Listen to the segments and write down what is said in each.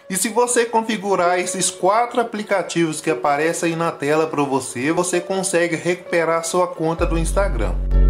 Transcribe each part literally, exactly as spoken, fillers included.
E se você configurar esses quatro aplicativos que aparecem aí na tela para você, você consegue recuperar sua conta do Instagram.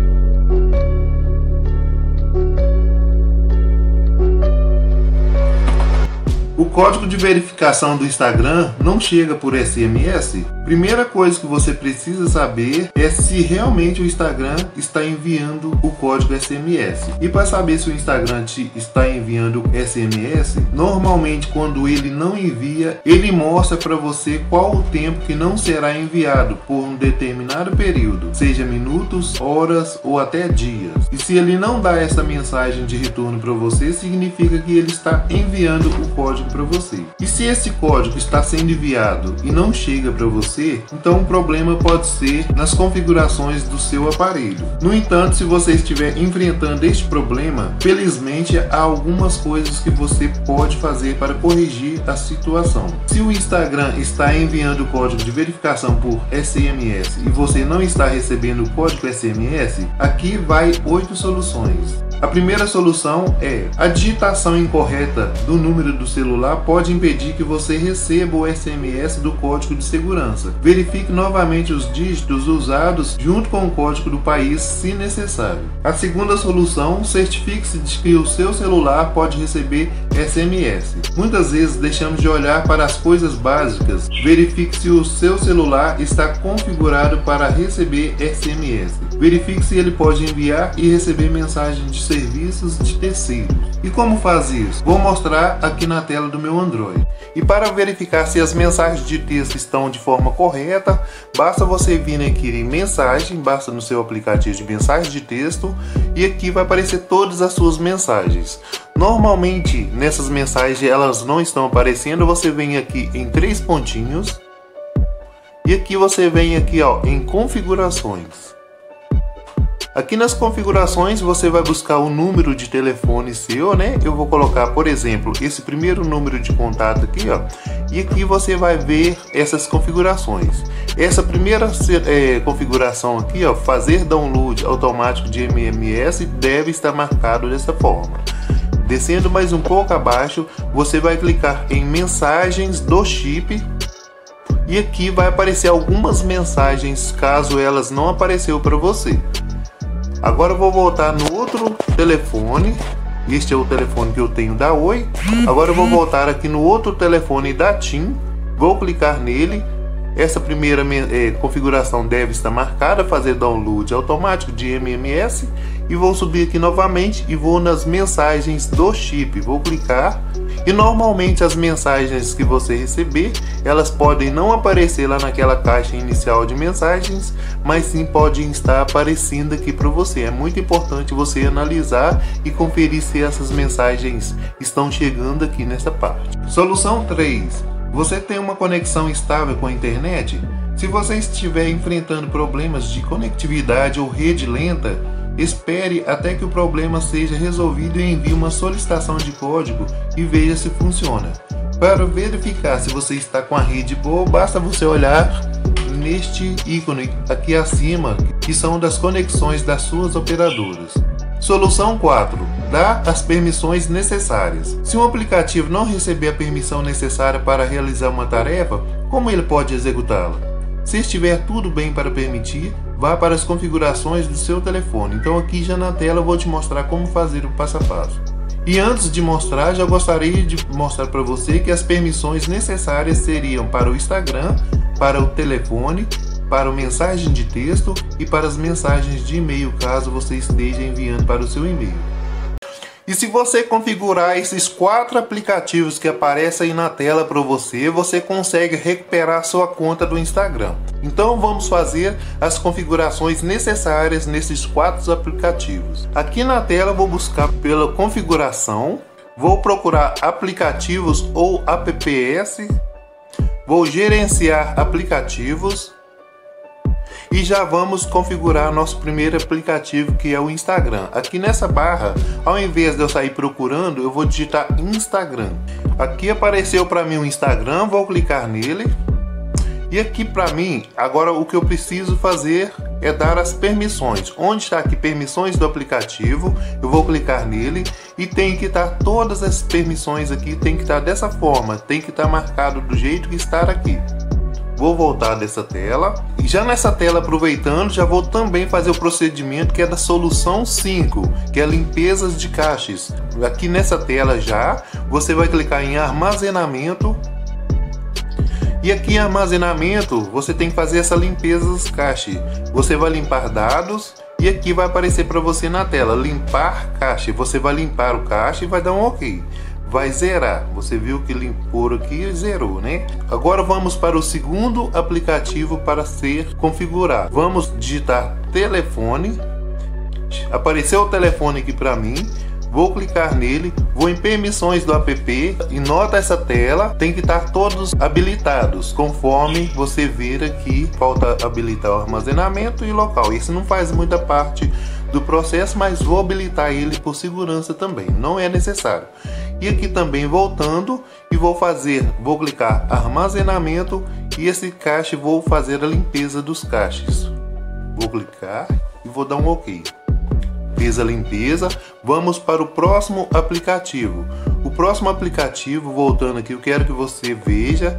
O código de verificação do Instagram não chega por S M S? Primeira coisa que você precisa saber é se realmente o Instagram está enviando o código S M S. E para saber se o Instagram te está enviando S M S, normalmente quando ele não envia, ele mostra para você qual o tempo que não será enviado por um determinado período, seja minutos, horas ou até dias. E se ele não dá essa mensagem de retorno para você, significa que ele está enviando o código para você. E se esse código está sendo enviado e não chega para você, então o problema pode ser nas configurações do seu aparelho. No entanto, se você estiver enfrentando este problema, felizmente há algumas coisas que você pode fazer para corrigir a situação. Se o Instagram está enviando o código de verificação por S M S e você não está recebendo o código S M S, aqui vai oito soluções. A primeira solução é: a digitação incorreta do número do celular pode impedir que você receba o S M S do código de segurança. Verifique novamente os dígitos usados junto com o código do país, se necessário. A segunda solução: certifique-se de que o seu celular pode receber S M S. Muitas vezes deixamos de olhar para as coisas básicas. Verifique se o seu celular está configurado para receber S M S. Verifique se ele pode enviar e receber mensagens de serviços de terceiros. E como faz isso? Vou mostrar aqui na tela do meu Android. E para verificar se as mensagens de texto estão de forma correta, basta você vir aqui em mensagem, basta no seu aplicativo de mensagem de texto, e aqui vai aparecer todas as suas mensagens. Normalmente nessas mensagens elas não estão aparecendo, você vem aqui em três pontinhos e aqui você vem aqui ó, em configurações. Aqui nas configurações você vai buscar o número de telefone seu, né? Eu vou colocar, por exemplo, esse primeiro número de contato aqui, ó. E aqui você vai ver essas configurações. Essa primeira é, configuração aqui, ó, fazer download automático de M M S, deve estar marcado dessa forma. Descendo mais um pouco abaixo, você vai clicar em mensagens do chip. E aqui vai aparecer algumas mensagens, caso elas não apareceu para você. Agora eu vou voltar no outro telefone. Este é o telefone que eu tenho da Oi. Agora eu vou voltar aqui no outro telefone da TIM. Vou clicar nele. Essa primeira é, configuração deve estar marcada, fazer download automático de M M S. E vou subir aqui novamente e vou nas mensagens do chip. Vou clicar. E normalmente as mensagens que você receber, elas podem não aparecer lá naquela caixa inicial de mensagens, mas sim podem estar aparecendo aqui para você. É muito importante você analisar e conferir se essas mensagens estão chegando aqui nessa parte. Solução três. Você tem uma conexão estável com a internet? Se você estiver enfrentando problemas de conectividade ou rede lenta, espere até que o problema seja resolvido e envie uma solicitação de código e veja se funciona. Para verificar se você está com a rede boa, basta você olhar neste ícone aqui acima, que são das conexões das suas operadoras. Solução quatro. Dá as permissões necessárias. Se um aplicativo não receber a permissão necessária para realizar uma tarefa, como ele pode executá-la? Se estiver tudo bem para permitir, vá para as configurações do seu telefone. Então aqui já na tela eu vou te mostrar como fazer o passo a passo. E antes de mostrar, já gostaria de mostrar para você que as permissões necessárias seriam para o Instagram, para o telefone, para a mensagem de texto e para as mensagens de e-mail, caso você esteja enviando para o seu e-mail. E se você configurar esses quatro aplicativos que aparecem aí na tela para você, você consegue recuperar sua conta do Instagram. Então vamos fazer as configurações necessárias nesses quatro aplicativos. Aqui na tela eu vou buscar pela configuração, vou procurar aplicativos ou apps, vou gerenciar aplicativos. E já vamos configurar nosso primeiro aplicativo, que é o Instagram. Aqui nessa barra, ao invés de eu sair procurando, eu vou digitar Instagram. Aqui apareceu para mim o Instagram, vou clicar nele. E aqui para mim, agora o que eu preciso fazer é dar as permissões. Onde está aqui permissões do aplicativo, eu vou clicar nele e tem que estar todas as permissões aqui, tem que estar dessa forma, tem que estar marcado do jeito que está aqui. Vou voltar dessa tela e já nessa tela, aproveitando, já vou também fazer o procedimento que é da solução cinco, que é limpezas de caches. Aqui nessa tela já, você vai clicar em armazenamento e aqui em armazenamento você tem que fazer essa limpeza dos caches. Você vai limpar dados e aqui vai aparecer para você na tela, limpar cache. Você vai limpar o cache e vai dar um OK. Vai zerar, você viu que limpou aqui e zerou, né? Agora vamos para o segundo aplicativo para ser configurado. Vamos digitar telefone, apareceu o telefone aqui para mim, vou clicar nele, vou em permissões do app e nota essa tela, tem que estar todos habilitados, conforme você ver aqui, falta habilitar o armazenamento e local. Isso não faz muita parte do processo, mas vou habilitar ele por segurança também, não é necessário. E aqui também voltando e vou fazer, vou clicar armazenamento e esse cache vou fazer a limpeza dos caches. Vou clicar e vou dar um OK. Fiz a limpeza, vamos para o próximo aplicativo. O próximo aplicativo, voltando aqui, eu quero que você veja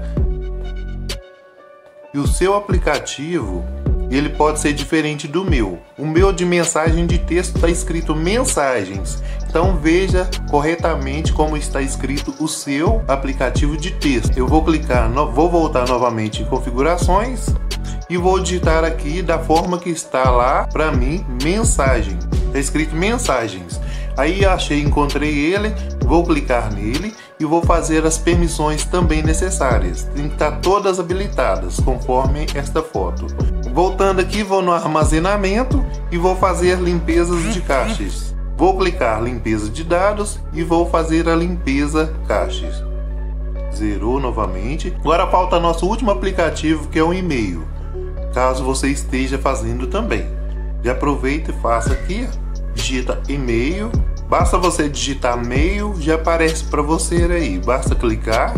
que o seu aplicativo ele pode ser diferente do meu. O meu de mensagem de texto está escrito mensagens. Então veja corretamente como está escrito o seu aplicativo de texto. Eu vou clicar, no, vou voltar novamente em configurações e vou digitar aqui da forma que está lá para mim, mensagem. Está escrito mensagens. Aí achei, encontrei ele, vou clicar nele e vou fazer as permissões também necessárias. Tem que estar todas habilitadas, conforme esta foto. Voltando aqui, vou no armazenamento e vou fazer limpezas de caches. Vou clicar limpeza de dados e vou fazer a limpeza caches. Zerou novamente. Agora falta nosso último aplicativo, que é o e-mail. Caso você esteja fazendo também. Já aproveita e faça aqui. Digita e-mail. Basta você digitar mail, já aparece para você aí. Basta clicar.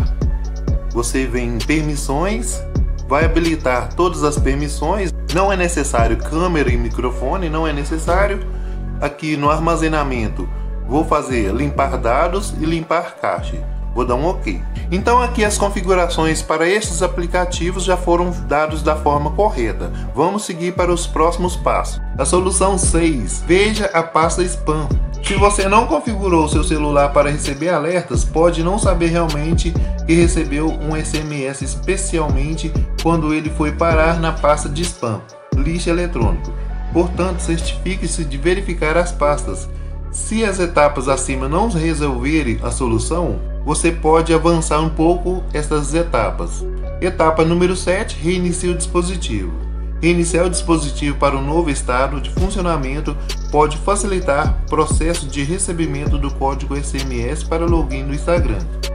Você vem em permissões. Vai habilitar todas as permissões. Não é necessário câmera e microfone, não é necessário. Aqui no armazenamento, vou fazer limpar dados e limpar cache. Vou dar um OK. Então aqui as configurações para estes aplicativos já foram dados da forma correta. Vamos seguir para os próximos passos. A solução seis. Veja a pasta spam. Se você não configurou seu celular para receber alertas, pode não saber realmente que recebeu um S M S, especialmente quando ele foi parar na pasta de spam, lixo eletrônico. Portanto, certifique-se de verificar as pastas. Se as etapas acima não resolverem a solução, você pode avançar um pouco estas etapas. Etapa número sete. Reinicie o dispositivo. Reiniciar o dispositivo para um novo estado de funcionamento pode facilitar o processo de recebimento do código S M S para login no Instagram.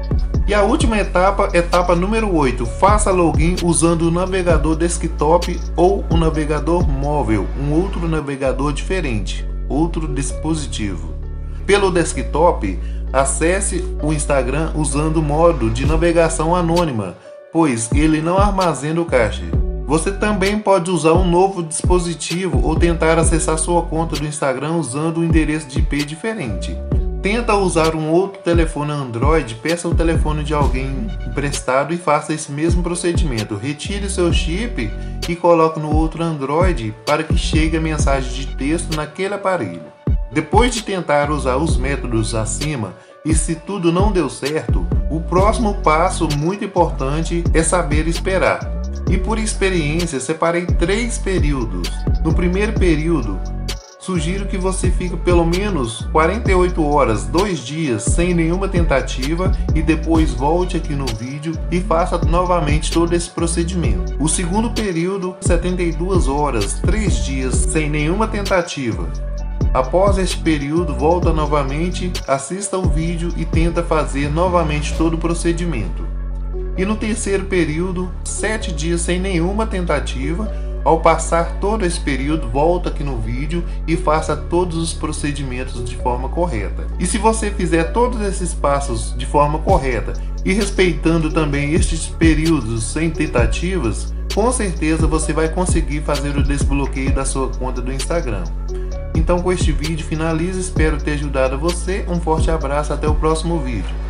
E a última etapa, etapa número oito. Faça login usando o navegador desktop ou o navegador móvel, um outro navegador diferente, outro dispositivo. Pelo desktop, acesse o Instagram usando o modo de navegação anônima, pois ele não armazena o cache. Você também pode usar um novo dispositivo ou tentar acessar sua conta do Instagram usando um endereço de I P diferente. Tenta usar um outro telefone Android, peça o telefone de alguém emprestado e faça esse mesmo procedimento. Retire seu chip e coloque no outro Android para que chegue a mensagem de texto naquele aparelho. Depois de tentar usar os métodos acima e se tudo não deu certo, o próximo passo muito importante é saber esperar. E por experiência, separei três períodos. No primeiro período, sugiro que você fique pelo menos quarenta e oito horas, dois dias, sem nenhuma tentativa e depois volte aqui no vídeo e faça novamente todo esse procedimento. O segundo período, setenta e duas horas, três dias, sem nenhuma tentativa. Após este período, volta novamente, assista o vídeo e tenta fazer novamente todo o procedimento. E no terceiro período, sete dias sem nenhuma tentativa. Ao passar todo esse período, volta aqui no vídeo e faça todos os procedimentos de forma correta. E se você fizer todos esses passos de forma correta e respeitando também estes períodos sem tentativas, com certeza você vai conseguir fazer o desbloqueio da sua conta do Instagram. Então com este vídeo finalizo, espero ter ajudado você, um forte abraço, até o próximo vídeo.